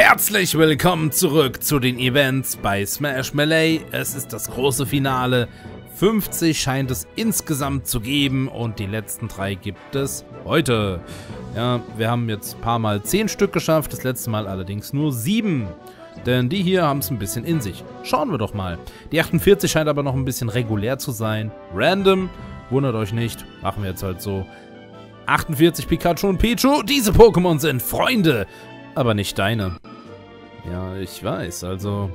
Herzlich willkommen zurück zu den Events bei Smash Melee. Es ist das große Finale. 50 scheint es insgesamt zu geben und die letzten 3 gibt es heute. Ja, wir haben jetzt ein paar Mal 10 Stück geschafft, das letzte Mal allerdings nur 7. Denn die hier haben es ein bisschen in sich. Schauen wir doch mal. Die 48 scheint aber noch ein bisschen regulär zu sein. Random, wundert euch nicht, machen wir jetzt halt so. 48 Pikachu und Pichu, diese Pokémon sind Freunde, aber nicht deine. Ja, ich weiß, also...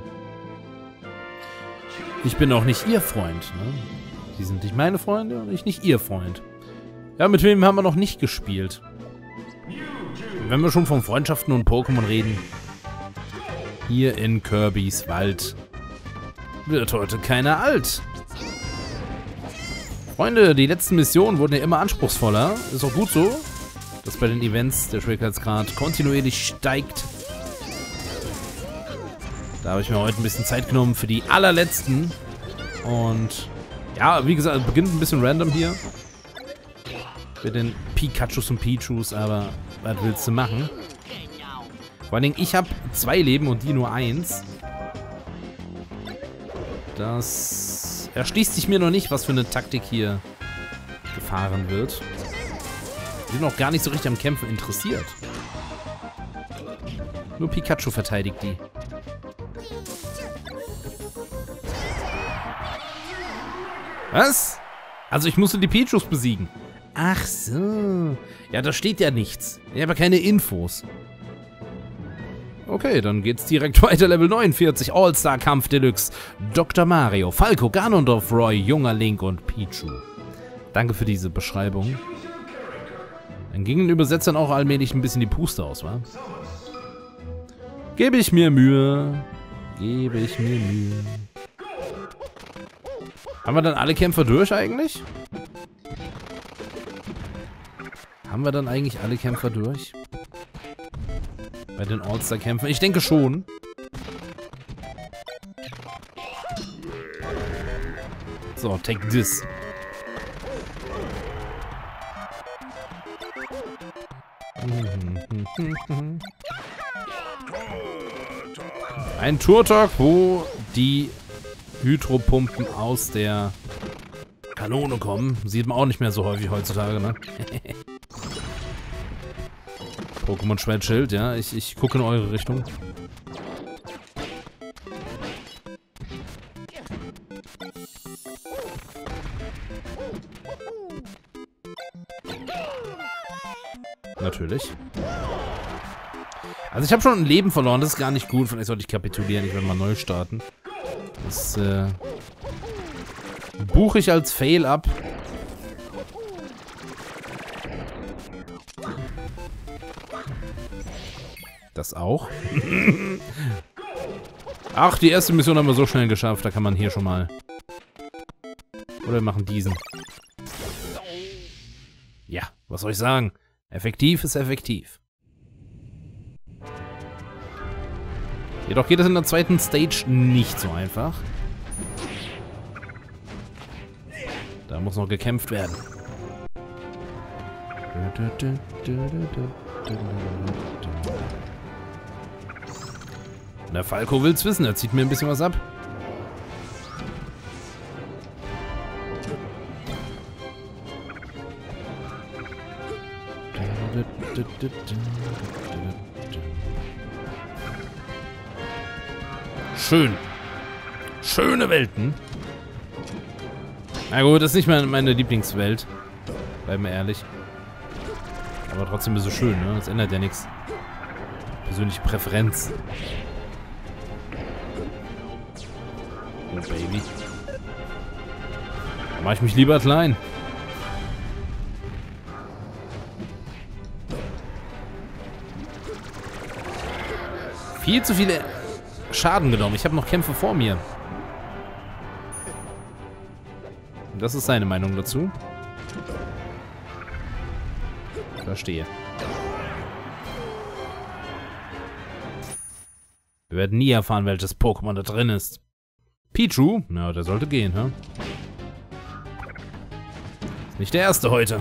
Ich bin auch nicht ihr Freund, ne? Sie sind nicht meine Freunde und ich nicht ihr Freund. Ja, mit wem haben wir noch nicht gespielt? Wenn wir schon von Freundschaften und Pokémon reden, hier in Kirbys Wald wird heute keiner alt. Freunde, die letzten Missionen wurden ja immer anspruchsvoller. Ist auch gut so, dass bei den Events der Schwierigkeitsgrad kontinuierlich steigt. Da habe ich mir heute ein bisschen Zeit genommen für die allerletzten. Und ja, wie gesagt, es beginnt ein bisschen random hier. Mit den Pikachus und Pichus, aber was willst du machen? Vor allen Dingen, ich habe 2 Leben und die nur 1. Das erschließt sich mir noch nicht, was für eine Taktik hier gefahren wird. Ich bin noch gar nicht so richtig am Kämpfen interessiert. Nur Pikachu verteidigt die. Was? Also ich musste die Pichus besiegen. Ach so. Ja, da steht ja nichts. Ich habe keine Infos. Okay, dann geht's direkt weiter. Level 49, All-Star-Kampf Deluxe. Dr. Mario, Falco, Ganondorf, Roy, junger Link und Pichu. Danke für diese Beschreibung. Dann gingen Übersetzern auch allmählich ein bisschen die Puste aus, wa? Gebe ich mir Mühe. Gebe ich mir Mühe. Haben wir dann alle Kämpfer durch eigentlich? Haben wir dann eigentlich alle Kämpfer durch? Bei den All-Star-Kämpfen? Ich denke schon. So, take this. Ein Turtok, wo die Hydropumpen aus der Kanone kommen. Sieht man auch nicht mehr so häufig heutzutage, ne? Pokémon Schwertschild, ja. Ich gucke in eure Richtung. Natürlich. Also ich habe schon ein Leben verloren, das ist gar nicht gut. Vielleicht sollte ich kapitulieren, ich werde mal neu starten. Das buche ich als Fail ab. Das auch. Ach, die erste Mission haben wir so schnell geschafft. Da kann man hier schon mal... Oder wir machen diesen. Ja, was soll ich sagen? Effektiv ist effektiv. Jedoch geht es in der zweiten Stage nicht so einfach. Da muss noch gekämpft werden. Der Falco will's wissen, er zieht mir ein bisschen was ab. Schön. Schöne Welten. Na gut, das ist nicht meine Lieblingswelt. Bleiben wir ehrlich. Aber trotzdem ist es schön, ne? Das ändert ja nichts. Persönliche Präferenz. Oh, Baby. Da mache ich mich lieber klein. Viel zu viele Schaden genommen. Ich habe noch Kämpfe vor mir. Das ist seine Meinung dazu. Verstehe. Wir werden nie erfahren, welches Pokémon da drin ist. Pichu? Na, der sollte gehen, hä? Ist nicht der erste heute.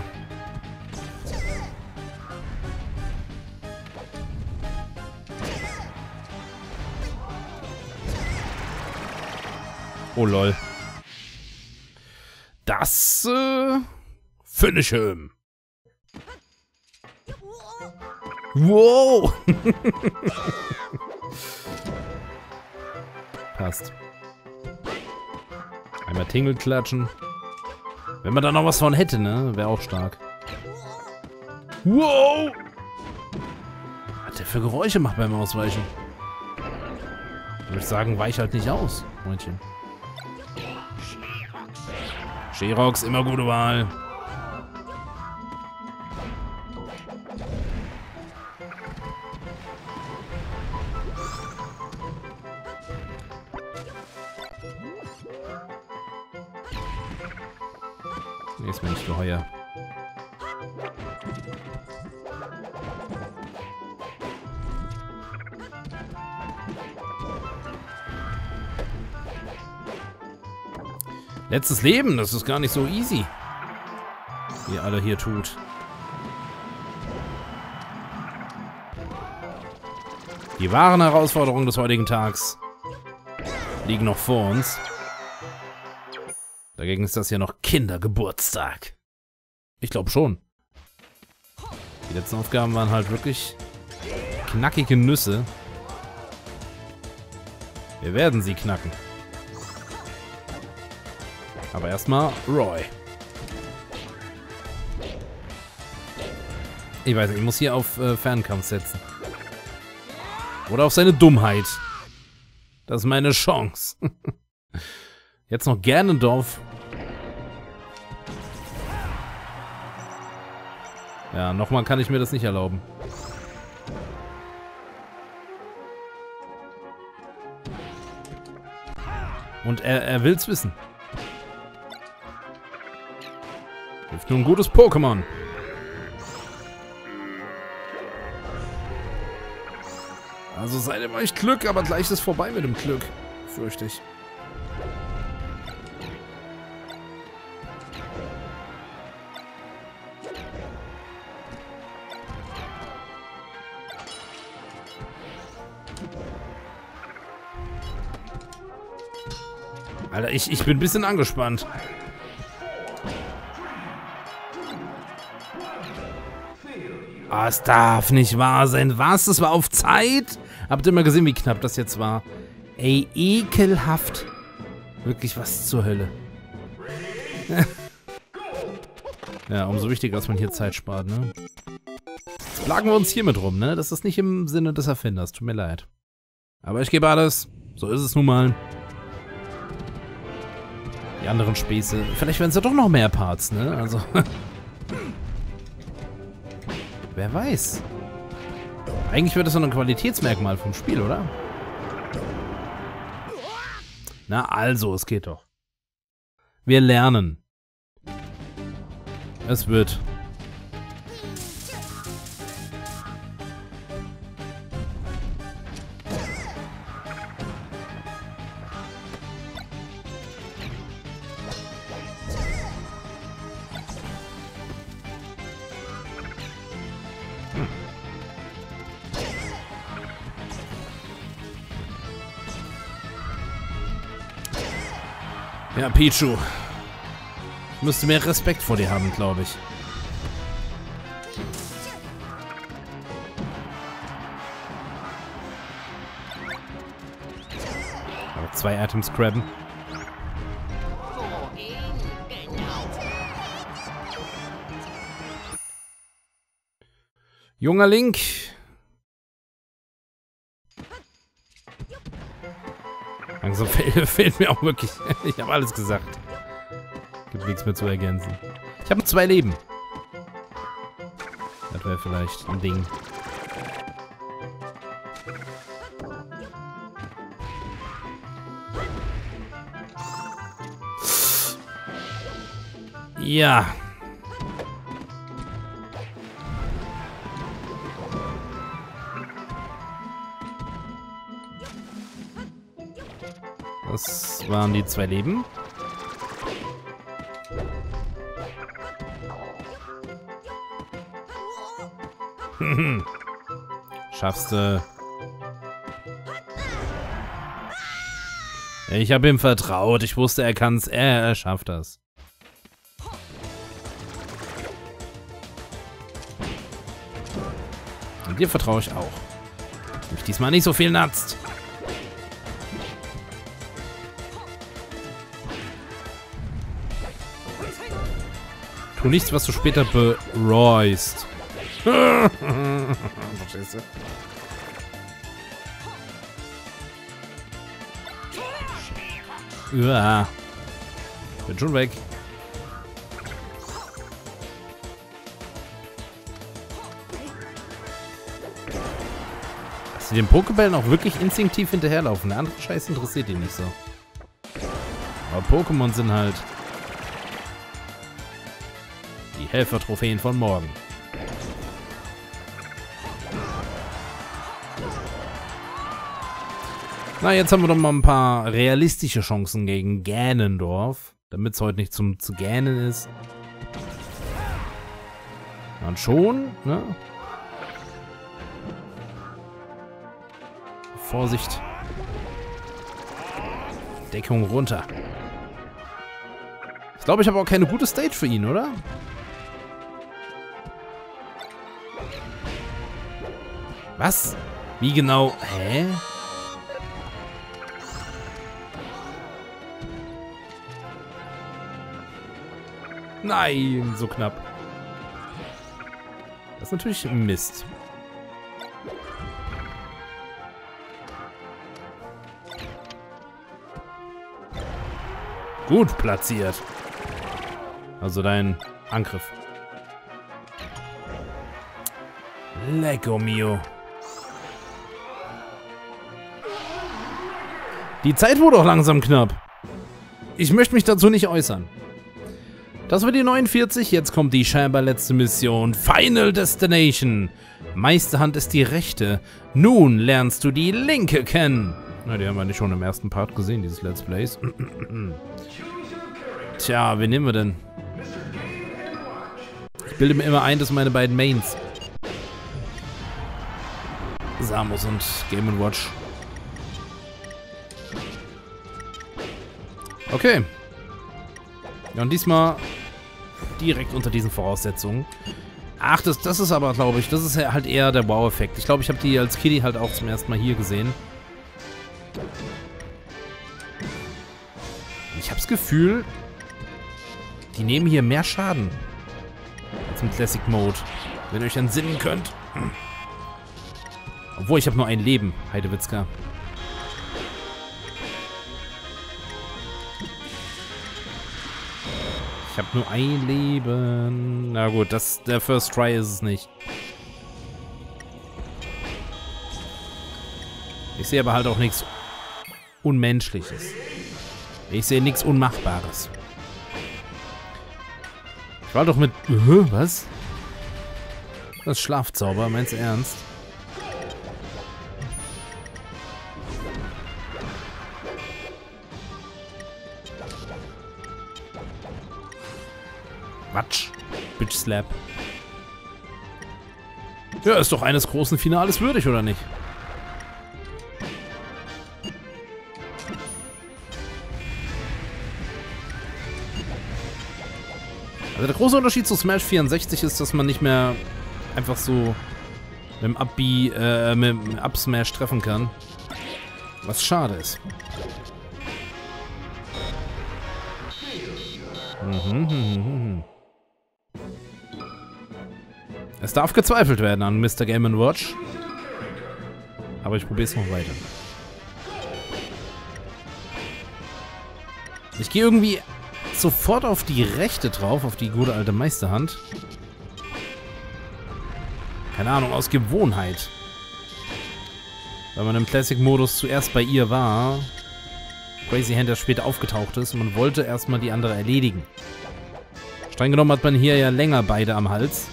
Oh lol. Das, finish him. Wow. Passt. Einmal Tingle klatschen. Wenn man da noch was von hätte, ne? Wäre auch stark. Wow! Was der für Geräusche macht beim Ausweichen? Ich würde sagen, weich halt nicht aus, Freundchen. Sherox, immer gute Wahl. Nee, ist mir nicht geheuer. Letztes Leben, das ist gar nicht so easy. Wie ihr alle hier tut. Die wahren Herausforderungen des heutigen Tags liegen noch vor uns. Dagegen ist das ja noch Kindergeburtstag. Ich glaube schon. Die letzten Aufgaben waren halt wirklich knackige Nüsse. Wir werden sie knacken. Aber erstmal Roy. Ich weiß nicht, ich muss hier auf Fernkampf setzen. Oder auf seine Dummheit. Das ist meine Chance. Jetzt noch Ganondorf. Ja, nochmal kann ich mir das nicht erlauben. Und er will's wissen. Hilft nur ein gutes Pokémon. Also seid ihr euch Glück, aber gleich ist es vorbei mit dem Glück. Fürchte ich. Alter, ich bin ein bisschen angespannt. Oh, es darf nicht wahr sein. Was? Das war auf Zeit? Habt ihr mal gesehen, wie knapp das jetzt war? Ey, ekelhaft. Wirklich, was zur Hölle. Ja, umso wichtiger, dass man hier Zeit spart, ne? Jetzt plagen wir uns hier mit rum, ne? Das ist nicht im Sinne des Erfinders. Tut mir leid. Aber ich gebe alles. So ist es nun mal. Die anderen Späße. Vielleicht werden es ja doch noch mehr Parts, ne? Also. Wer weiß. Eigentlich wird das so ein Qualitätsmerkmal vom Spiel, oder? Na also, es geht doch. Wir lernen. Es wird. Ja, Pichu. Ich müsste mehr Respekt vor dir haben, glaube ich. Aber 2 Items grabben. Junger Link. Langsam fehlt mir auch wirklich. Ich habe alles gesagt. Gibt nichts mehr zu ergänzen. Ich habe 2 Leben. Das wäre vielleicht ein Ding. Ja. Das waren die 2 Leben. Schaffst du. Ich habe ihm vertraut. Ich wusste, er kann's. Er schafft das. Und dir vertraue ich auch. Mich diesmal nicht so viel natzt. Tu nichts, was du später bereust. Verstehst du? Ja. Bin schon weg. Dass sie den Pokébällen auch wirklich instinktiv hinterherlaufen. Der andere Scheiß interessiert ihn nicht so. Aber Pokémon sind halt die Helfer-Trophäen von morgen. Na, jetzt haben wir doch mal ein paar realistische Chancen gegen Ganondorf. Damit es heute nicht zu gähnen ist. Dann schon, ne? Vorsicht. Deckung runter. Ich glaube, ich habe auch keine gute Stage für ihn, oder? Was? Wie genau? Hä? Nein, so knapp. Das ist natürlich Mist. Gut platziert. Also dein Angriff. Lecco mio. Die Zeit wurde auch langsam knapp. Ich möchte mich dazu nicht äußern. Das war die 49, jetzt kommt die scheinbar letzte Mission. Final Destination. Meisterhand ist die rechte. Nun lernst du die linke kennen. Na, die haben wir nicht schon im ersten Part gesehen, dieses Let's Plays. Tja, wen nehmen wir denn? Ich bilde mir immer ein, dass meine beiden Mains Samus und Game & Watch. Okay. Ja, und diesmal direkt unter diesen Voraussetzungen. Ach, das ist aber, glaube ich, das ist halt eher der Wow-Effekt. Ich glaube, ich habe die als Kiddie halt auch zum ersten Mal hier gesehen. Ich habe das Gefühl, die nehmen hier mehr Schaden als im Classic Mode. Wenn ihr euch entsinnen könnt. Obwohl, ich habe nur ein Leben, Heidewitzka. Ich habe nur ein Leben. Na gut, der First Try ist es nicht. Ich sehe aber halt auch nichts Unmenschliches. Ich sehe nichts Unmachbares. Ich war doch mit... Was? Das ist Schlafzauber, meinst du ernst? Quatsch. Bitch Slap. Ja, ist doch eines großen Finales würdig, oder nicht? Also der große Unterschied zu Smash 64 ist, dass man nicht mehr einfach so mit dem Up-Smash treffen kann. Was schade ist. Es darf gezweifelt werden an Mr. Game & Watch. Aber ich probiere es noch weiter. Ich gehe irgendwie sofort auf die rechte drauf, auf die gute alte Meisterhand. Keine Ahnung, aus Gewohnheit. Weil man im Classic-Modus zuerst bei ihr war. Crazy Hand erst später aufgetaucht ist und man wollte erstmal die andere erledigen. Streng genommen hat man hier ja länger beide am Hals.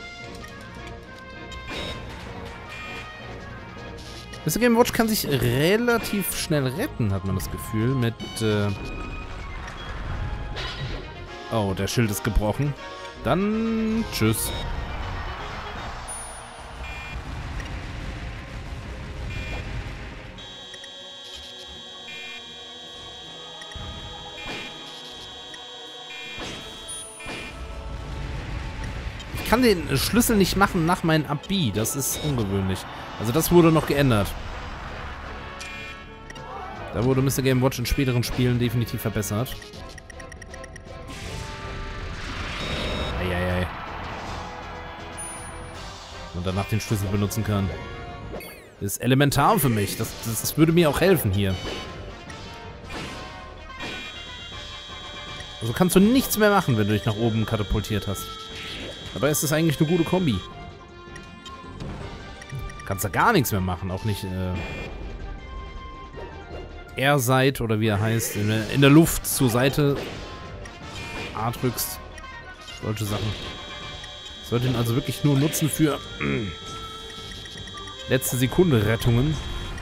Mr. Game & Watch kann sich relativ schnell retten, hat man das Gefühl, mit... Oh, der Schild ist gebrochen. Dann tschüss. kann den Schlüssel nicht machen nach meinem Up-B. Das ist ungewöhnlich. Also das wurde noch geändert. Da wurde Mr. Game Watch in späteren Spielen definitiv verbessert. Eieiei. Und danach den Schlüssel benutzen kann. Das ist elementar für mich. Das würde mir auch helfen hier. Also kannst du nichts mehr machen, wenn du dich nach oben katapultiert hast. Dabei ist das eigentlich eine gute Kombi. Kannst da gar nichts mehr machen. Auch nicht R-Seit oder wie er heißt. In der Luft zur Seite A drückst. Solche Sachen. Ich sollte ihn also wirklich nur nutzen für letzte Sekunde Rettungen.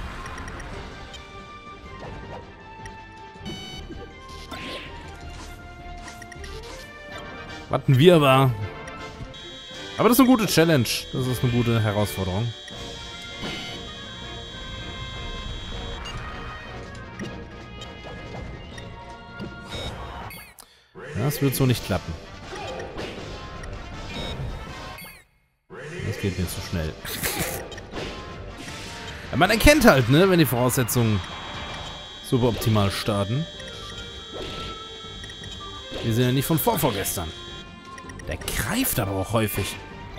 Warten wir aber. Aber das ist eine gute Challenge. Das ist eine gute Herausforderung. Das wird so nicht klappen. Das geht mir zu schnell. Ja, man erkennt halt, ne, wenn die Voraussetzungen super optimal starten. Wir sind ja nicht von vorgestern. Der greift aber auch häufig.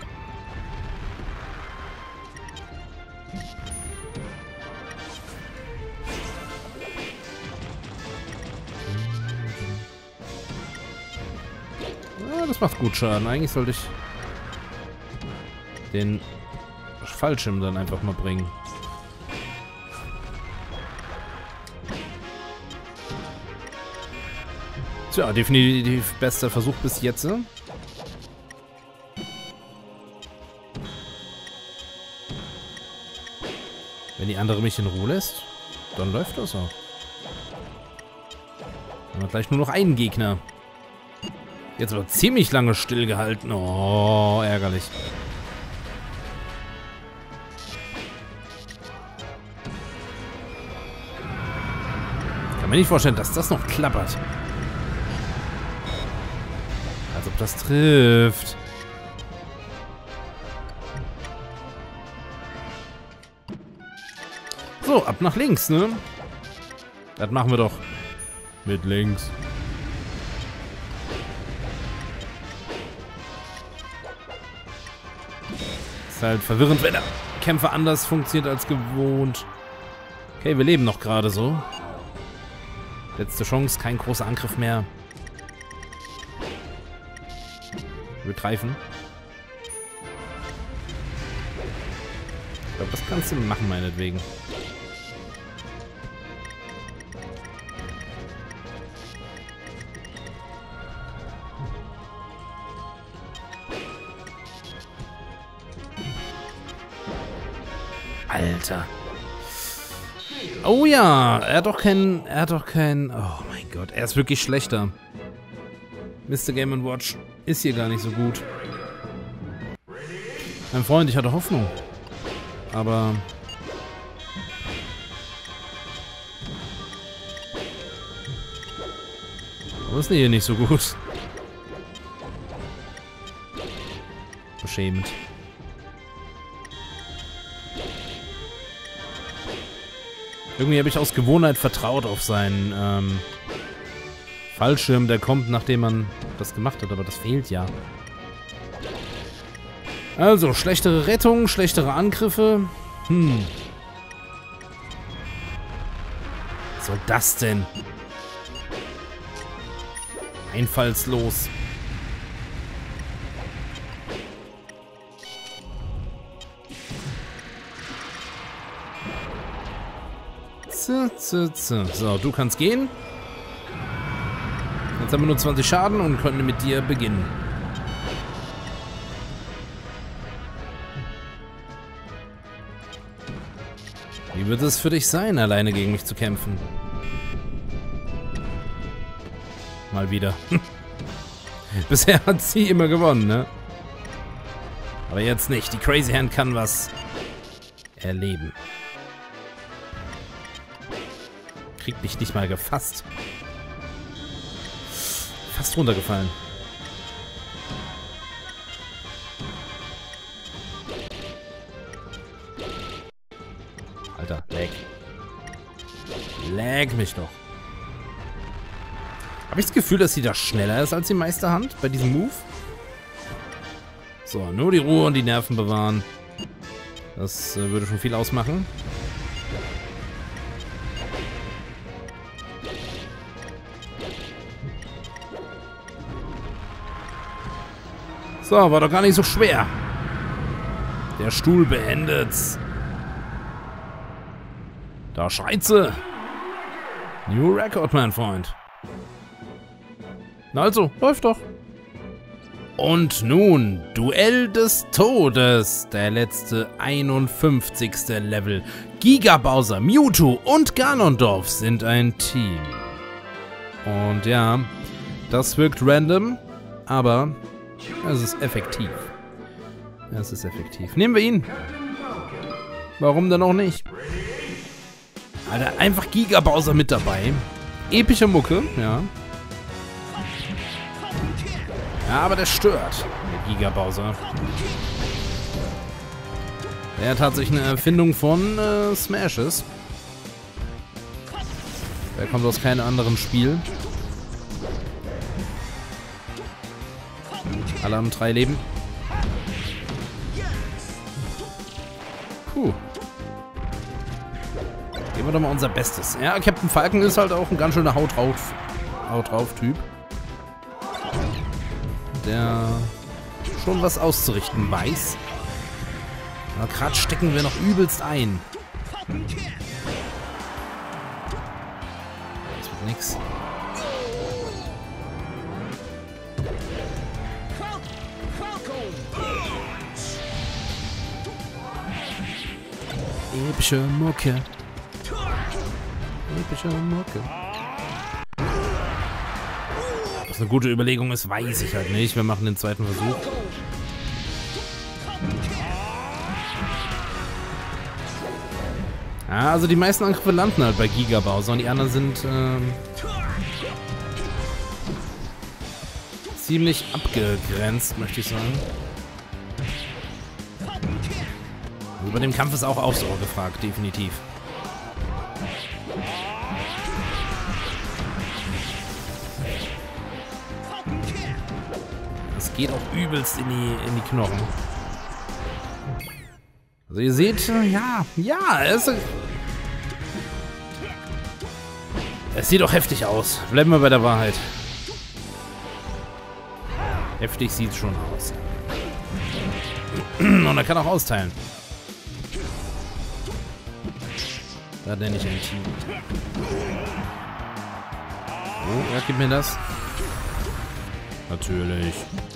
Ja, das macht gut Schaden. Eigentlich sollte ich den Fallschirm dann einfach mal bringen. Tja, definitiv bester Versuch bis jetzt. Wenn die andere mich in Ruhe lässt, dann läuft das auch. Dann haben wir gleich nur noch einen Gegner. Jetzt aber ziemlich lange stillgehalten. Oh, ärgerlich. Kann mir nicht vorstellen, dass das noch klappert. Als ob das trifft. So, ab nach links, ne? Das machen wir doch. Mit links. Ist halt verwirrend, wenn der Kämpfer anders funktioniert als gewohnt. Okay, wir leben noch gerade so. Letzte Chance, kein großer Angriff mehr. Wir greifen. Ich glaube, das kannst du machen, meinetwegen. Alter. Oh ja, er hat doch kein... Oh mein Gott, er ist wirklich schlechter. Mr. Game & Watch ist hier gar nicht so gut. Mein Freund, ich hatte Hoffnung. Aber... Aber ist hier nicht so gut. Beschämend. Irgendwie habe ich aus Gewohnheit vertraut auf seinen Fallschirm, der kommt, nachdem man das gemacht hat, aber das fehlt ja. Also, schlechtere Rettung, schlechtere Angriffe. Was soll das denn? Einfallslos. So, du kannst gehen. Jetzt haben wir nur 20 Schaden und können mit dir beginnen. Wie wird es für dich sein, alleine gegen mich zu kämpfen? Mal wieder. Bisher hat sie immer gewonnen, ne? Aber jetzt nicht. Die Crazy Hand kann was erleben. Kriegt mich nicht mal gefasst. Fast runtergefallen. Lag mich doch. Habe ich das Gefühl, dass sie da schneller ist als die Meisterhand bei diesem Move? So, nur die Ruhe und die Nerven bewahren. Das würde schon viel ausmachen. So, war doch gar nicht so schwer. Der Stuhl beendet's. Da Scheiße. New Record, mein Freund. Na also, läuft doch. Und nun, Duell des Todes. Der letzte 51. Level. Giga Bowser, Mewtwo und Ganondorf sind ein Team. Und ja, das wirkt random, aber es ist effektiv. Es ist effektiv. Nehmen wir ihn. Warum denn auch nicht? Alter, einfach Giga Bowser mit dabei. Epische Mucke, ja. Ja, aber der stört, der Giga Bowser. Der hat tatsächlich eine Erfindung von Smash ist. Der kommt aus keinem anderen Spiel. Alle haben 3 Leben. Puh. Geben wir doch mal unser Bestes. Ja, Captain Falcon ist halt auch ein ganz schöner Haut drauf Typ. Der schon was auszurichten weiß. Aber gerade stecken wir noch übelst ein. Das wird nix. Epische Mucke. Epische Mucke. Was eine gute Überlegung ist, weiß ich halt nicht. Wir machen den zweiten Versuch. Ja, also die meisten Angriffe landen halt bei Giga Bowser und die anderen sind ziemlich abgegrenzt, möchte ich sagen. Also bei dem Kampf ist auch Ausdauer gefragt, definitiv. Das geht auch übelst in die Knochen. Also ihr seht, ja, es sieht auch heftig aus. Bleiben wir bei der Wahrheit. Heftig sieht es schon aus. Und er kann auch austeilen. Da nenne ich ein Team. Oh, ja, gib mir das. Natürlich.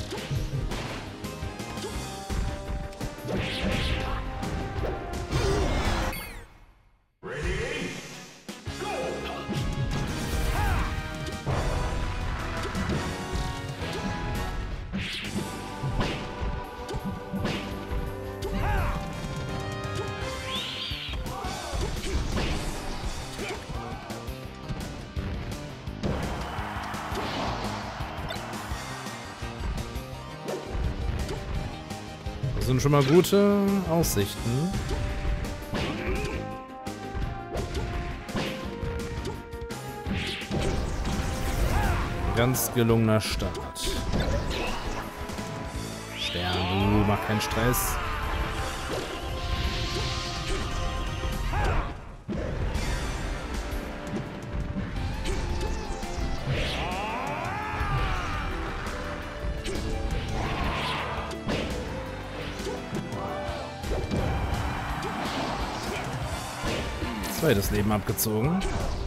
Das sind schon mal gute Aussichten. Ganz gelungener Start. Stern, mach keinen Stress. Zweites Leben abgezogen.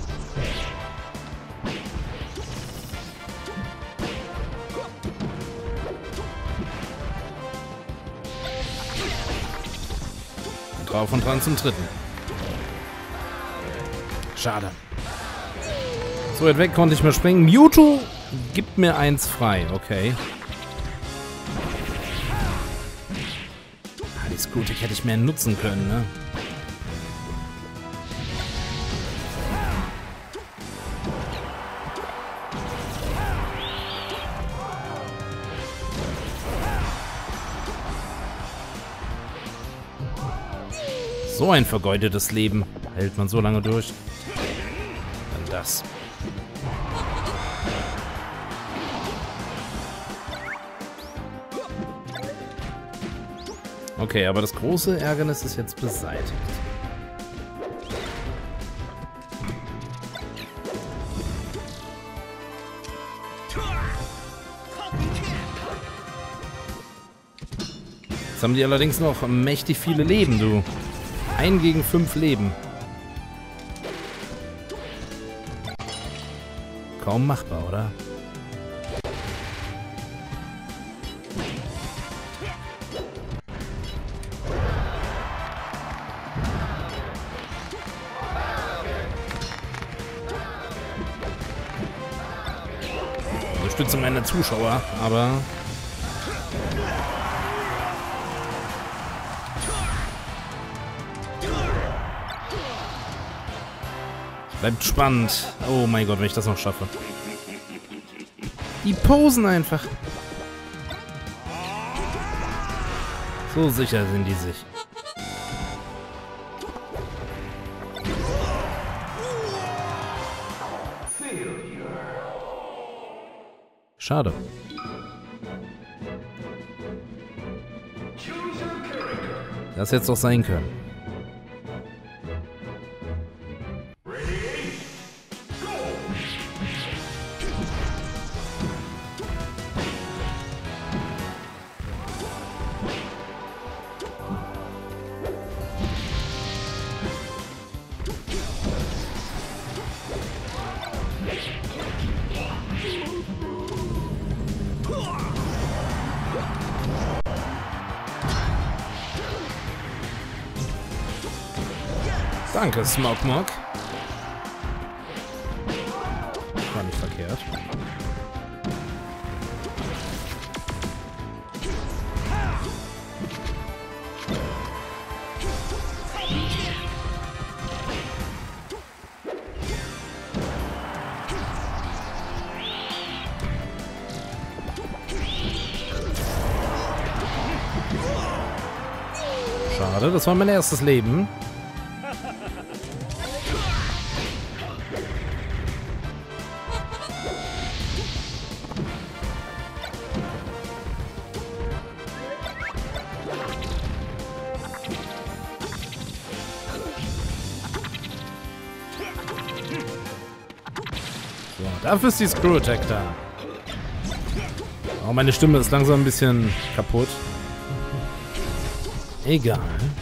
Drauf und dran zum dritten. Schade. So weit weg konnte ich mal springen. Mewtwo gibt mir eins frei. Okay. Ah, die Screwtech hätte ich mehr nutzen können, ne? So ein vergeudetes Leben. Hält man so lange durch? Dann das. Okay, aber das große Ärgernis ist jetzt beseitigt. Jetzt haben die allerdings noch mächtig viele Leben, du. 1 gegen 5 Leben. Kaum machbar, oder? Unterstützung meiner Zuschauer, aber... Bleibt spannend. Oh mein Gott, wenn ich das noch schaffe. Die posen einfach. So sicher sind die sich. Schade. Das hätte es doch sein können. Danke, Smoke Mock. War nicht verkehrt. Schade, das war mein erstes Leben. So, dafür ist die Screw Attack da. Oh, meine Stimme ist langsam ein bisschen kaputt. Egal.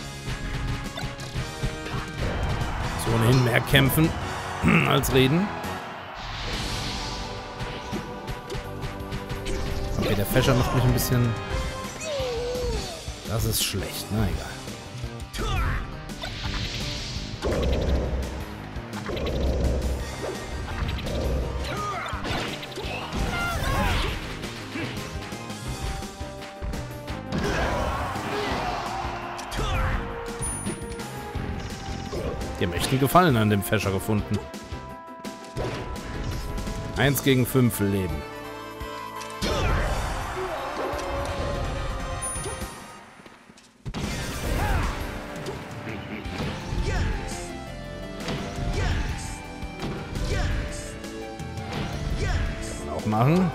So ohnehin mehr kämpfen als reden. Okay, der Fäscher macht mich ein bisschen... Das ist schlecht, na egal. Die möchten Gefallen an dem Fäscher gefunden. 1 gegen 5 Leben. Kann man auch machen.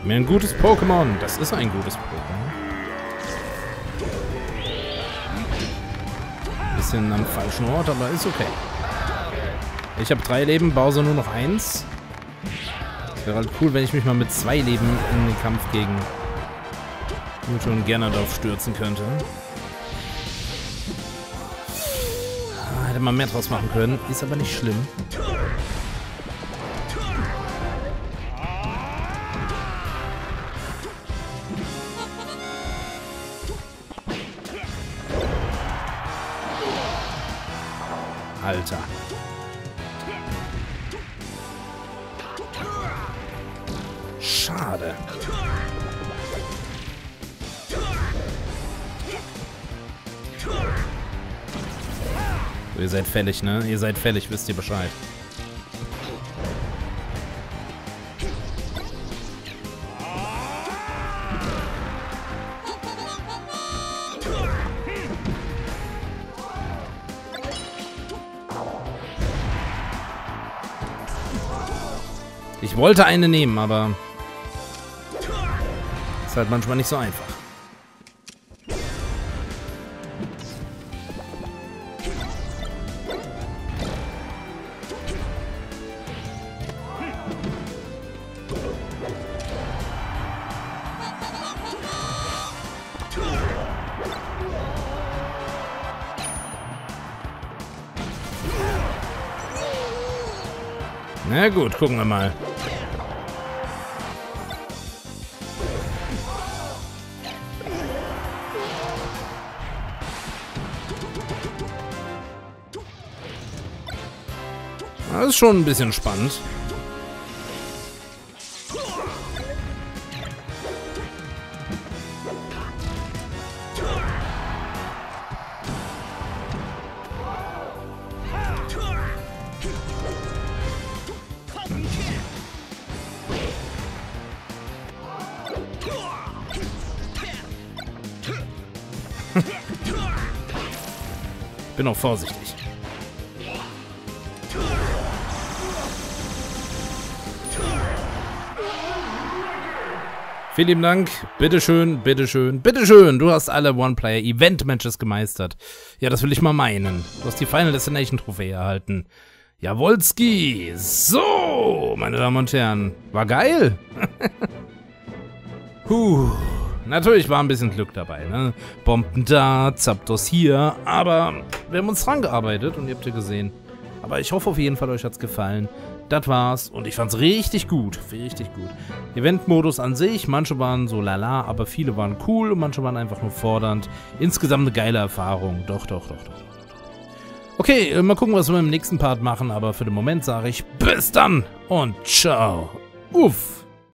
Mir ein gutes Pokémon. Das ist ein gutes Pokémon. Bisschen am falschen Ort, aber ist okay. Ich habe 3 Leben, Bowser nur noch 1. Wäre halt cool, wenn ich mich mal mit 2 Leben in den Kampf gegen Mewtwo und Ganondorf stürzen könnte. Hätte man mehr draus machen können, ist aber nicht schlimm. Alter. Schade. So, ihr seid fällig, ne? Ihr seid fällig, wisst ihr Bescheid. Ich wollte eine nehmen, aber ist halt manchmal nicht so einfach. Na gut, gucken wir mal. Das ist schon ein bisschen spannend. Bin auch vorsichtig. Vielen lieben Dank. Bitteschön, bitteschön, bitteschön. Du hast alle One-Player-Event-Matches gemeistert. Ja, das will ich mal meinen. Du hast die Final Destination-Trophäe erhalten. Jawolski. So, meine Damen und Herren. War geil. Natürlich war ein bisschen Glück dabei, ne? Bomben da, Zapdos hier. Aber wir haben uns dran gearbeitet und ihr habt ja gesehen. Aber ich hoffe auf jeden Fall, euch hat's gefallen. Das war's und ich fand's richtig gut. Richtig gut. Event-Modus an sich, manche waren so lala, aber viele waren cool und manche waren einfach nur fordernd. Insgesamt eine geile Erfahrung. Doch. Okay, mal gucken, was wir im nächsten Part machen, aber für den Moment sage ich bis dann und ciao. Uff.